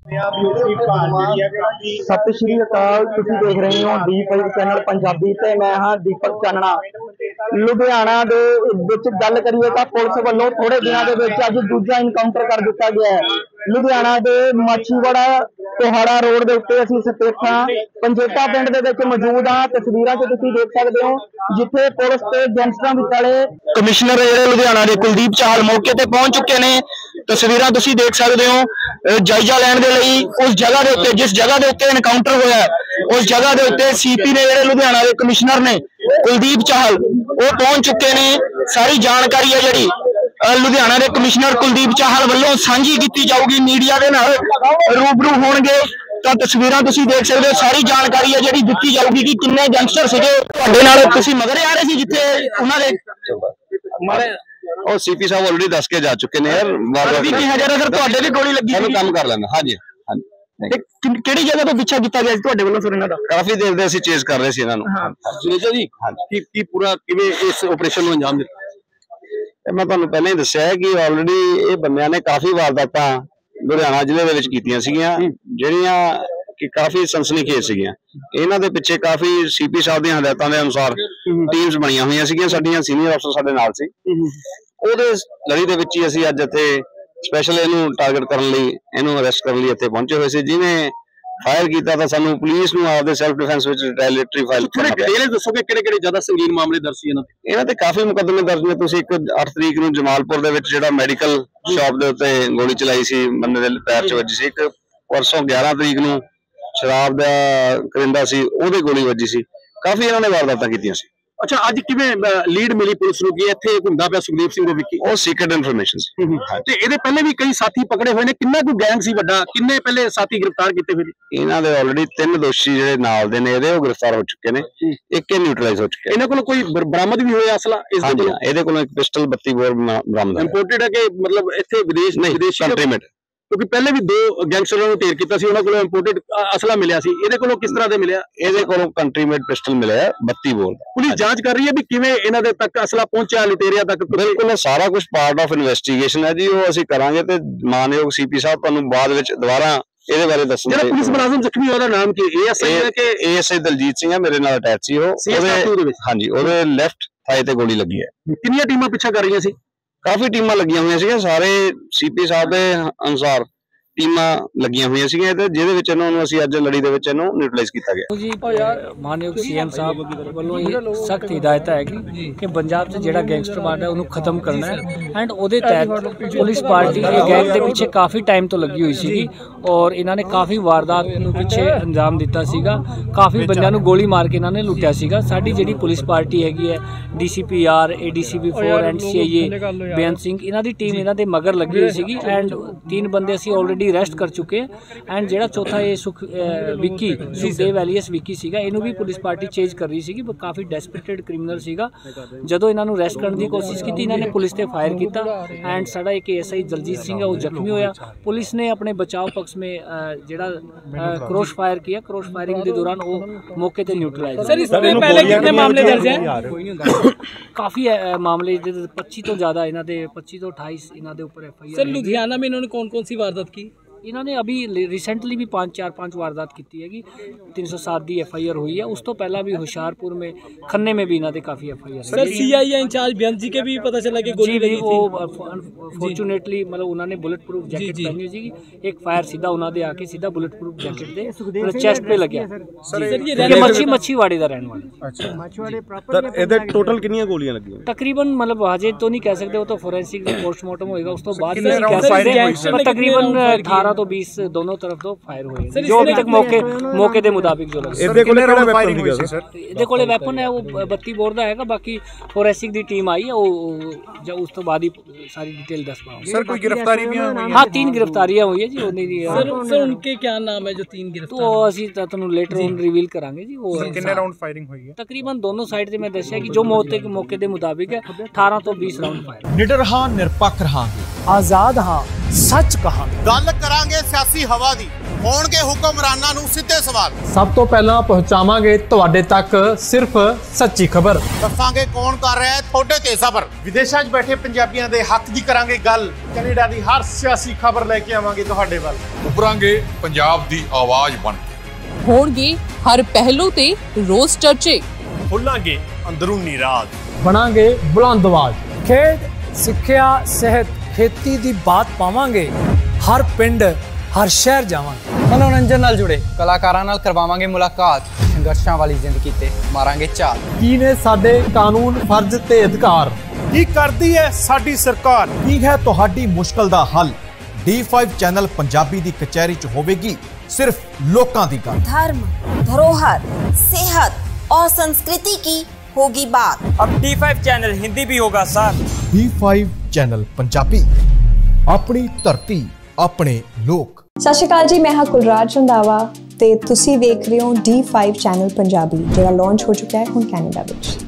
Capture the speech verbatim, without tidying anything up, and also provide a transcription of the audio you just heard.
सत श्री अकाल, तुसीं देख रहे हो डी फाइव चैनल पंजाबी ते मैं हाँ दीपक चानना। लुधियाना दे विच गल करिए तां पुलिस वालों थोड़े दिनों के विच अज दूजा इनकाउंटर कर दिता गया है। लुधियाना दे माछीवाड़ा कोहाड़ा रोड के उत्ते असीं सपेखा पंजेटा पिंड दे विच मौजूद हाँ। तस्वीरां च तुसीं देख सकदे हो जिथे पुलिस ते गैंगस्टरां विचाले कमिश्नर जिहड़े लुधियाना दे कुलदीप चाहल मौके ते पहुंच चुके ने। तस्वीरां तुसीं देख सकदे हो जायजा लैण दे लई उस जगह दे उत्ते जिस जगह दे उत्ते एनकाउंटर होया उस जगह दे उत्ते सीपी ने जिहड़े लुधियाना दे कमिश्नर ने कुलदीप चाहल वो पहुंच चुके ने। सारी जानकारी है जिहड़ी लुधियाना के कमिश्नर कुलदीप चाहल वालों सांझी की जाऊगी, मीडिया के नाल रूबरू होणगे। तो तस्वीरां तुसीं देख सकते हो, सारी जानकारी है जिहड़ी दित्ती जाऊगी कि किन्ने गैंगस्टर सीगे तुहाडे नाल। तुसीं मगरे आ रहे सी जिथे उन्हां दे मारे और सीपी साहब ऑलरेडी दस के जा चुके ने यार। तुहाडे भी गोली लगी सी काम कर लेना। हाँ जी हाँ जी। किहड़ी जगह तो पीछा किया गया तुहाडे वालों सर इन्हां दा? काफी देर दे असीं चेज कर रहे सी इन्हां नूं। सुनीता जी की की पूरा किवें इस ऑपरेशन नूं अंजाम दित्ता? मैं तुहानूं पहले ही दस्सिया है कि ऑलरेडी ये बंदियां ने काफी वारदातां लुधियाना जिले दे विच कीतियां सीगीआं ਜਿਹੜੀਆਂ कि काफी सनसनीखेज सीगीआं। इन्हां दे पिछे काफी सीपी साहब दी हदायतां दे अनुसार टीम्स बणीआं होईआं सीगीआं। साडीआं सीनियर अफसर साडे नाल सी, ਉਹਦੇ ਲੜੀ ਦੇ ਵਿੱਚ ਹੀ ਅਸੀਂ ਅੱਜ ਇੱਥੇ ਸਪੈਸ਼ਲ ਇਹਨੂੰ ਟਾਰਗੇਟ ਕਰਨ ਲਈ ਇਹਨੂੰ ਅਰੈਸਟ ਕਰਨ ਲਈ ਇੱਥੇ ਪਹੁੰਚੇ ਹੋਏ ਸੀ। ਜਿਹਨੇ ਫਾਇਰ ਕੀਤਾ ਤਾਂ ਸਾਨੂੰ ਪੁਲਿਸ ਨੂੰ ਆਪਦੇ ਸੈਲਫ ਡਿਫੈਂਸ ਵਿੱਚ ਰਿਟੈਲੀਏਟਰੀ ਫਾਈਲ ਕਰਨਾ ਪਿਆ। ਇਹ ਦੱਸੋਗੇ ਕਿਹੜੇ ਕਿਹੜੇ ਜ਼ਿਆਦਾ ਸੰਗੀਨ ਮਾਮਲੇ ਦਰਜ ਸੀ ਇਹਨਾਂ ਤੇ? ਇਹਨਾਂ ਤੇ ਕਾਫੀ ਮੁਕੱਦਮੇ ਦਰਜ ਨੇ। ਤੁਸੀਂ ਇੱਕ ਅੱਠ ਤਰੀਕ ਨੂੰ ਜਮਾਲਪੁਰ ਦੇ ਵਿੱਚ ਜਿਹੜਾ ਮੈਡੀਕਲ ਸ਼ਾਪ ਦੇ ਉੱਤੇ ਗੋਲੀ ਚਲਾਈ ਸੀ, ਬੰਦੇ ਦੇ ਪੈਰ 'ਚ ਵੱਜੀ ਸੀ। ਇੱਕ ਪਰਸੋਂ ਗਿਆਰਾਂ ਤਰੀਕ ਨੂੰ ਸ਼ਰਾਬ ਦਾ ਕਰਿੰਦਾ ਸੀ, ਉਹਦੇ ਗੋਲੀ ਵੱਜੀ ਸੀ। ਕਾਫੀ ਇਹਨਾਂ ਨੇ ਵਾਰਦਾਤਾਂ ਕੀਤੀਆਂ ਸੀ। अच्छा अज किवें लीड मिली पुलिस नूं कि इत्थे घुंमदा पिया सुखदीप सिंह विक्की? ਉਹ ਸੀਕ੍ਰੇਟ ਇਨਫੋਰਮੇਸ਼ਨ ਸੀ ਤੇ ਇਹਦੇ ਪਹਿਲੇ ਵੀ ਕਈ ਸਾਥੀ ਪਕੜੇ ਹੋਏ ਨੇ। ਕਿੰਨਾ ਕੋਈ ਗੈਂਗ ਸੀ ਵੱਡਾ? ਕਿੰਨੇ ਪਹਿਲੇ ਸਾਥੀ ਗ੍ਰਿਫਤਾਰ ਕੀਤੇ ਹੋਏ ਨੇ? ਇਹਨਾਂ ਦੇ ਆਲਰੇਡੀ ਤਿੰਨ ਦੋਸ਼ੀ ਜਿਹੜੇ ਨਾਲ ਦੇ ਨੇ ਇਹਦੇ ਉਹ ਗ੍ਰਿਫਤਾਰ ਹੋ ਚੁੱਕੇ ਨੇ, ਇੱਕ ਹੀ ਨਿਊਟਰਲਾਈਜ਼ ਹੋ ਚੁੱਕਿਆ। ਇਹਨਾਂ ਕੋਲ ਕੋਈ ਬਰਾਮਦ ਵੀ ਹੋਇਆ ਅਸਲਾ? ਇਸ ਦੇ ਕੋਲ ਇਹਦੇ ਕੋਲ ਇੱਕ ਪਿਸਟਲ ਬੱਤੀ ਬੋਰ ਬਰਾਮਦ ਹੈ। ਇੰਪੋਰਟਡ ਹੈ ਕਿ ਮਤਲਬ ਇੱਥੇ ਵਿਦੇਸ਼ ਨਹੀਂ ਵਿਦੇਸ਼ੀ ਕੰਟਰੀ ਮੇਡ? क्योंकि पहले भी दो गैंगस्टरों को ढेर किया उन्होंने को इंपोर्टेड असला मिला सी। ਇਹਦੇ ਕੋਲੋਂ किस तरह ਦੇ ਮਿਲਿਆ? ਇਹਦੇ ਕੋਲੋਂ ਕੰਟਰੀ ਮੇਡ ਪਿਸਟਲ ਮਿਲਿਆ ਬੱਤੀ ਬੋਰ। ਪੁਲਿਸ ਜਾਂਚ ਕਰ ਰਹੀ ਹੈ ਵੀ ਕਿਵੇਂ ਇਹਨਾਂ ਦੇ ਤੱਕ ਅਸਲਾ ਪਹੁੰਚਿਆ, ਲੁਟੇਰਿਆਂ ਤੱਕ। ਬਿਲਕੁਲ ਸਾਰਾ ਕੁਝ ਪਾਰਟ ਆਫ ਇਨਵੈਸਟੀਗੇਸ਼ਨ ਹੈ ਜੀ, ਉਹ ਅਸੀਂ ਕਰਾਂਗੇ ਤੇ ਮਾਨਯੋਗ ਸੀਪੀ ਸਾਹਿਬ ਤੁਹਾਨੂੰ ਬਾਅਦ ਵਿੱਚ ਦੁਬਾਰਾ ਇਹਦੇ ਬਾਰੇ ਦੱਸਣਗੇ। ਜਿਹੜਾ ਪੁਲਿਸ ਮੁਲਾਜ਼ਮ ਜ਼ਖਮੀ ਉਹਦਾ ਨਾਮ ਕੀ ਹੈ? ਏਐਸਆਈ ਹੈ ਕਿ ਏਐਸਆਈ ਦਲਜੀਤ ਸਿੰਘ ਹੈ, ਮੇਰੇ ਨਾਲ ਅਟੈਚ ਸੀ ਉਹ। ਉਹਦੇ ਹਾਂਜੀ ਉਹਦੇ ਲੈਫਟ ਥਾਈ ਤੇ ਗੋਲੀ ਲੱਗੀ ਹੈ। ਕਿੰਨੀਆਂ ਟੀਮਾਂ ਪਿੱਛਾ ਕਰ ਰਹੀਆਂ ਸੀ? ਕਾਫੀ ਟੀਮਾਂ ਲੱਗੀਆਂ ਹੋਈਆਂ ਸੀਗੀਆਂ। ਸਾਰੇ ਸੀਪੀ ਸਾਹਿਬ ਦੇ ਅਨੁਸਾਰ ਟੀਮਾਂ ਲੱਗੀਆਂ ਹੋਈਆਂ ਸੀਗੀਆਂ ਤੇ ਜਿਹਦੇ ਵਿੱਚ ਇਹਨਾਂ ਨੂੰ ਅਸੀਂ ਅੱਜ ਲੜੀ ਦੇ ਵਿੱਚ ਇਹਨੂੰ ਨਿਊਟਰਲਾਈਜ਼ ਕੀਤਾ ਗਿਆ ਜੀ। ਮਾਨਯੋਗ ਸੀਐਮ ਸਾਹਿਬ ਵੱਲੋਂ ਇਹ ਸਖਤ ਹਦਾਇਤ ਹੈ ਕਿ ਪੰਜਾਬ 'ਚ ਜਿਹੜਾ ਗੈਂਗਸਟਰ ਵਾਰ ਹੈ ਉਹਨੂੰ ਖਤਮ ਕਰਨਾ ਹੈ ਐਂਡ ਉਹਦੇ ਤਹਿਤ ਪੁਲਿਸ ਪਾਰਟੀ ਇਹ ਗੈਂਗ ਦੇ ਪਿੱਛੇ ਕਾਫੀ ਟਾਈਮ ਤੋਂ ਲੱਗੀ ਹੋਈ ਸੀਗੀ ਔਰ ਇਹਨਾਂ ਨੇ ਕਾਫੀ ਵਾਰਦਾਤ ਨੂੰ ਪਿੱਛੇ ਅੰਜਾਮ ਦਿੱਤਾ ਸੀਗਾ। ਕਾਫੀ ਬੰਦਿਆਂ ਨੂੰ ਗੋਲੀ ਮਾਰ ਕੇ ਇਹਨਾਂ ਨੇ ਲੁੱਟਿਆ ਸੀਗਾ। ਸਾਡੀ ਜਿਹੜੀ ਪੁਲਿਸ ਪਾਰਟੀ ਹੈਗੀ ਹੈ DCP R, ADCP four and CIA Beant Singh, ਇਹਨਾਂ ਦੀ ਟੀਮ ਇਹਨਾਂ ਦੇ ਮਗਰ ਲੱਗੀ ਹੋਈ ਸੀਗੀ ਐਂਡ तीन बंदे असी ऑलरेडी अरेस्ट कर चुके हैं एंड जो चौथा ये सुख विक्की सुखदेव एलियस विक्की सीगा इनू भी पुलिस पार्टी चेज कर रही सी। काफ़ी डेस्परेटेड क्रिमिनल सीगा। जदों इन्हों अरेस्ट करने की कोशिश की इन्होंने पुलिस ते फायर किया एंड साडा एक एस आई दलजीत सिंह है वो जख्मी होया। पुलिस ने अपने बचाव पक्ष में जोड़ा क्रॉस फायर किया। क्रॉस फायरिंग के दौरान वो मौके पर न्यूट्रलाइज। सर इससे पहले कितने मामले दर्ज हैं? काफ़ी मामले पच्ची तो ज़्यादा इन्हों के पच्ची तो अठाईस इन्हों के उपर F I R. Sir Ludhiana में इन्होंने कौन कौन सी वारदात की? इन्होंने अभी रिसेंटली भी पाँच चार पाँच वारदात की हैगी। तीन सौ सात की एफ आई आर हुई है। उस तो पहला भी होशियारपुर में खन्ने में भी इन्होंने काफ़ी F I R. Sir C I A incharge Beant ji के भी पता चला कि गोली लगी थी। वो फॉर्चुनेटली मतलब उन्होंने बुलेट प्रूफ जैकेट पहनी हुई थी। एक फायर सीधा उन्होंने आके सीधा बुलेट प्रूफ जैकेट दे चेस्ट पे लगे। मच्छी मच्छी वाड़े का रहने वाला। टोटल कितनी गोलियां लगी? तकरीबन मतलब हजे तो नहीं कह सकते, वो तो फोरेंसिक पोस्टमार्टम होगा उस तो बाद कह सकते। तकरीबन अठारह तो बीस दोनों तरफ तो फायर हुए जो अभी तक मौके मौके के मुताबिक जो लगे वैपन है वो बत्ती बोर का है। बाकी फोरेंसिक की टीम आई है वो जब उस तो बाद ही सारी डिटेल दस पाऊंगी। सर कोई गिरफ्तारी भी हुई? हाँ तीन गिरफ्तारियां हुई है जी। सर, सर उनके क्या नाम है जो तीन गिरफ्तार? तो असी तुहानू लेटर ऑन रिवील करांगे जी। वो कितने राउंड फायरिंग हुई है? तकरीबन दोनों साइड से मैं दस्सिया कि जो मौके के मौके के मुताबिक है अठारह तो बीस राउंड फायर। निडर हां निरपक्ष रहांगे, आजाद हां सच कहांगे, गल करांगे सियासी हवा दी, ਹੋਣਗੇ ਹੁਕਮਰਾਨਾਂ ਨੂੰ ਸਿੱਧੇ ਸਵਾਲ। ਸਭ ਤੋਂ ਪਹਿਲਾਂ ਪਹੁੰਚਾਵਾਂਗੇ ਤੁਹਾਡੇ ਤੱਕ ਸਿਰਫ ਸੱਚੀ ਖਬਰ। ਦੱਸਾਂਗੇ ਕੌਣ ਕਰ ਰਿਹਾ ਹੈ ਤੁਹਾਡੇ ਤੇ ਜ਼ਬਰ। ਵਿਦੇਸ਼ਾਂ 'ਚ ਬੈਠੇ ਪੰਜਾਬੀਆਂ ਦੇ ਹੱਕ ਦੀ ਕਰਾਂਗੇ ਗੱਲ। ਕੈਨੇਡਾ ਦੀ ਹਰ ਸਿਆਸੀ ਖਬਰ ਲੈ ਕੇ ਆਵਾਂਗੇ ਤੁਹਾਡੇ ਵੱਲ। ਉਭਰਾਂਗੇ ਪੰਜਾਬ ਦੀ ਆਵਾਜ਼ ਬਣ ਕੇ। ਹੋਣਗੇ ਹਰ ਪਹਿਲੂ ਤੇ ਰੋਜ਼ ਚਰਚੇ। ਖੋਲਾਂਗੇ ਅੰਦਰੂਨੀ ਰਾਜ। ਬਣਾਂਗੇ ਬੁਲੰਦ ਆਵਾਜ਼। ਖੇਡ, ਸਿੱਖਿਆ, ਸਿਹਤ, ਖੇਤੀ ਦੀ ਬਾਤ ਪਾਵਾਂਗੇ। ਹਰ ਪਿੰਡ, ਹਰ ਸ਼ਹਿਰ ਜਾਵਾਂਗੇ। ਮਨੋਰੰਜਨ ਨਾਲ ਜੁੜੇ ਕਲਾਕਾਰਾਂ ਨਾਲ ਕਰਵਾਵਾਂਗੇ ਮੁਲਾਕਾਤ। ਸੰਘਰਸ਼ਾਂ ਵਾਲੀ ਜ਼ਿੰਦਗੀ ਤੇ ਮਾਰਾਂਗੇ ਝਾਤ। ਕੀ ਨੇ ਸਾਡੇ ਕਾਨੂੰਨ, ਫਰਜ਼ ਤੇ ਅਧਿਕਾਰ? ਕੀ ਕਰਦੀ ਹੈ ਸਾਡੀ ਸਰਕਾਰ? ਕੀ ਹੈ ਤੁਹਾਡੀ ਮੁਸ਼ਕਲ ਦਾ ਹੱਲ? ਡੀ ਫਾइव ਚੈਨਲ ਪੰਜਾਬੀ ਦੀ ਕਚਹਿਰੀ 'ਚ ਹੋਵੇਗੀ सिर्फ लोकां दी गल। धर्म, धरोहर, सेहत और संस्कृति की होगी बात। अब डी फाइव चैनल हिंदी भी होगा sir. D five channel Punjabi, अपनी धरती अपने लोक। सत श्री अकाल जी, मैं हाँ कुलराज रंधावा ते तुसी देख रहे हो डी फाइव चैनल पंजाबी, जिहड़ा लॉन्च हो चुका है हुण कैनेडा विच।